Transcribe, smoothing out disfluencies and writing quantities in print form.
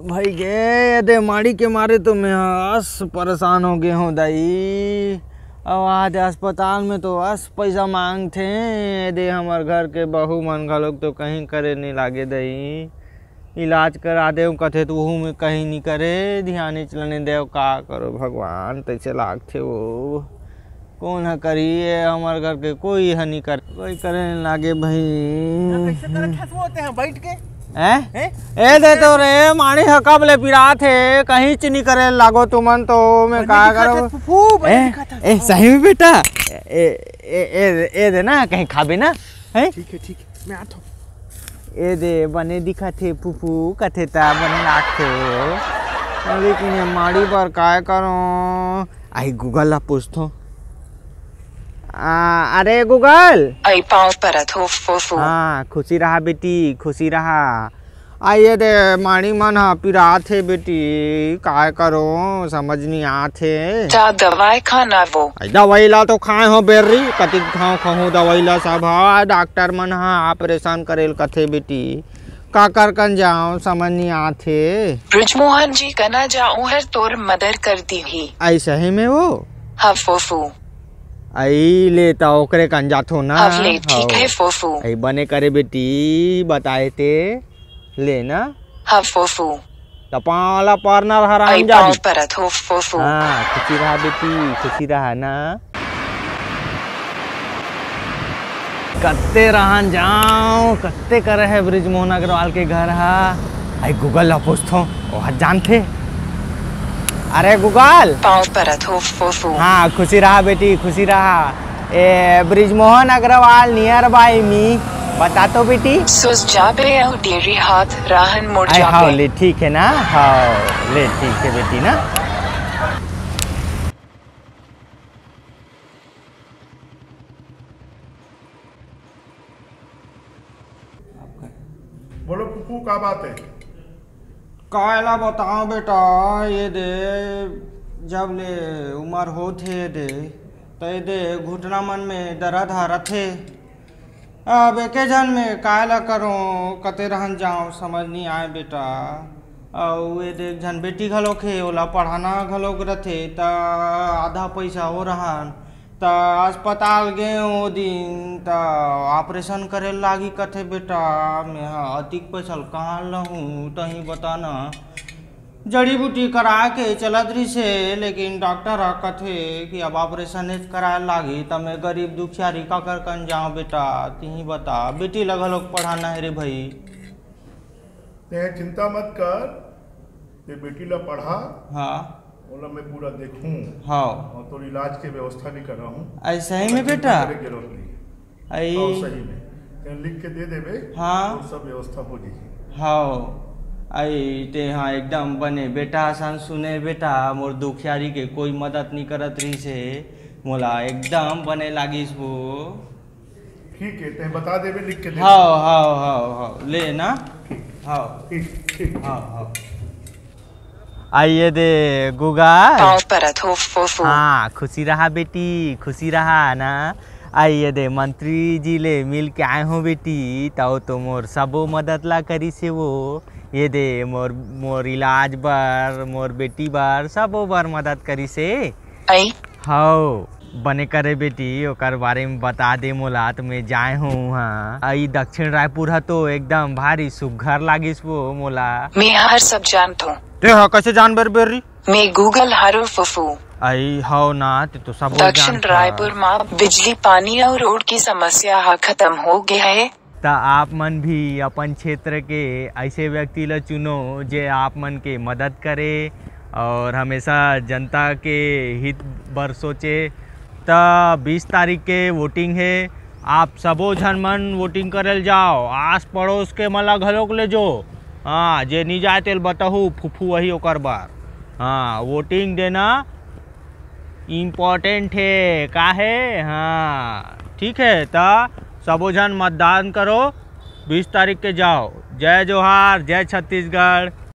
भाई गे दे माड़ी के मारे तो मैं अस परेशान हो गए हूँ दाई। अब आज अस्पताल में तो अस पैसा मांगते दे हमार घर के बहू मन घलोक तो कहीं करे नहीं लागे दई। इलाज करा दे कथे तो वहू में कहीं नहीं करे, ध्यान चलने दे का करो भगवान तैसे लागते वो कौन है करी हमारे घर के कोई है नहीं कर कोई करे नहीं लागे भाई। कैसे तरह होते हैं बैठ के ए दे तो रे माणी हकब ले पिरा थे कहीं नहीं करे लागो तुमन तो मैं का करो। ए सही में बेटा ए दे ना कहीं खाबे ना है। ठीक है मैं आता हूँ। ए दे बने दिखा थे फूफू कथे ता बने लाखे लेकिन माड़ी पर काय करो। आई गूगल ला पूछतो। अरे गूगल आई पाँव परत हो फूफू। हाँ खुशी रहा बेटी खुशी रहा। आइए दे माणी मन हा पिरा थे बेटी काय करो समझ नहीं आथे। जा दवाई खाना वो दवाई ला तो खाए हो बेर्री कति खाऊं दवाई ला सब डॉक्टर मन हा ऑपरेशन करेल कथे बेटी का कर कन जाओ समझ नहीं आथे। ब्रिजमोहन जी कना जाऊं हर तोर मदद कर दी ही ऐसा ही में वो हाँ फूफू आई लेता ओकरे कन जाथो ना। अब ले ठीक है फूफू। आई बने करे बेटी बताए ते लेना हाँ फूफू तपाला पार्नर हराम आई जा पाँव परत हो फूफू। हाँ खुशी रहा बेटी खुशी रहा ना। कत्ते रहन जाओ कत्ते करे है ब्रिजमोहन अग्रवाल के घर हा। आई गूगल ला पूछतो वो जानते। अरे गूगल पाँव परत हो फूफू। हाँ खुशी रहा बेटी खुशी रहा। ए Brijmohan Agrawal near by me बता तो बेटी। सुस जाबे डेरी हाथ राहन मुड़ जाबे। हाँ ले ठीक है ना। हाँ ले ठीक है बेटी ना। बोलो फूफू क्या बात है। कायला बताओ बेटा ये दे जब ले उम्र हो थे दे तो दे घुटना मन में दर्द हरा थे। अब एक जन में कायला करो कते रहन जाओ समझ नहीं आए बेटा। और ये देख जन बेटी घलोक है ओला पढ़ाना घलोक रथे त आधा पैसा हो रहन त अस्पताल गए वो दिन त ऑपरेशन करे लागी कथे बेटा। मैं अधिक पैसा कहाँ लहूँ तही बताना। जड़ी बूटी करा के चलत रही से लेकिन डॉक्टर कथे कि अब ऑपरेशन कराए लागी त मैं गरीब दुखियारी का कर कन जाऊँ बेटा तिही बता। बेटी लगा लोग पढ़ाना है रे भाई। ते चिंता मत कर ते बेटी ला पढ़ा। हाँ बोला मैं पूरा देखूं। हाँ और तो इलाज की व्यवस्था भी कर रहा हूँ। ऐसा ही में बेटा जरूरत नहीं आई सही में ते लिख के दे देबे। हाँ तो सब व्यवस्था हो जाएगी। हाँ आई ते हाँ एकदम बने बेटा आसान सुने बेटा मोर दुखियारी के कोई मदद नहीं करत रही से मोला एकदम बने लागिस वो। ठीक है ते बता देबे लिख के दे। हाँ हाँ हाँ हाँ ले ना। हाँ ठीक हाँ हाँ आइए दे गुगा पाँव परत हो फूफू। हाँ खुशी रहा बेटी खुशी रहा ना। आइए दे मंत्री जी ले मिल के आए हो बेटी तो मोर सबो मदद ला करी से वो। ये दे मोर इलाज बर मोर बेटी बर सबो बर मदद करी से। आई हाँ बने करे बेटी ओकर बारे में बता दे मोला तो मैं जाए हूँ वहाँ। आई दक्षिण रायपुर है तो एकदम भारी सुघर लागिस वो मोला। मैं हर सब जानता हूँ। ते हाँ कैसे जान बेरी मैं गूगल हारो फूफू। आई हाउ ना तो सब दक्षिण रायपुर में बिजली पानी और रोड की समस्या हा खत्म हो गया है। ता आप मन भी अपन क्षेत्र के ऐसे व्यक्ति ला चुनो जे आप मन के मदद करे और हमेशा जनता के हित बर सोचे। ता 20 तारीख के वोटिंग है आप सबो झन मन वोटिंग करल जाओ। आस पड़ोस के मला घलोक ले जो। हाँ जे नहीं जाए तेल बताहू फूफू वही ओकर बार। हाँ वोटिंग देना इम्पोर्टेंट है का है। हाँ ठीक है ता सबो जन मतदान करो 20 तारीख के जाओ। जय जोहार जय छत्तीसगढ़।